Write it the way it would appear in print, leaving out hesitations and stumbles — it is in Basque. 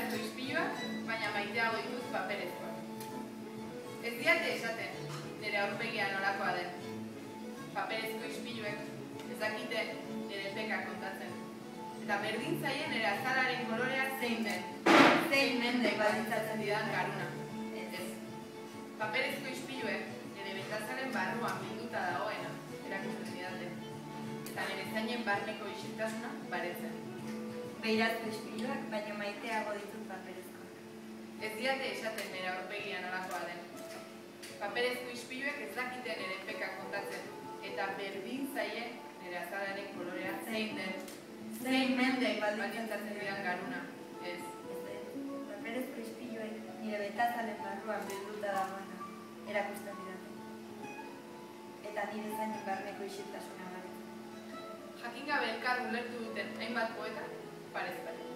belarezko ispiluak, baina maiteago ditut paperezkoak. Ez diate esaten, nire aurpegia nolakoa den. Paperezko ispiluek ez dakite nire pekak kontatzen. Eta berdin zaien nire azalaren kolorea zein den. Zein mendek baldintzatzen didan garuna. Ez. Paperezko ispiluek nire betazaren barruan bilduta dagoena erakusten didate. Eta nire zainen barneko isiltasuna baretzen. Beirazko ispiluak, baina maiteago ditut paperezkoak. Ez diate esaten nire aurpegia nolakoa den. Paperezko ispiluek ez dakite nire pekak kontatzen. Eta berdin zaien nire azalaren kolorea zein den. Zein mendek baldintzatzen didan garuna. Ez. Paperezko ispiluek nire betazaren barruan bilduta dagoena erakusten didate. Eta nire zainen barneko isiltasuna baretzen. Jakin gabe elkar ulertu duten hainbat poeta, parez pare.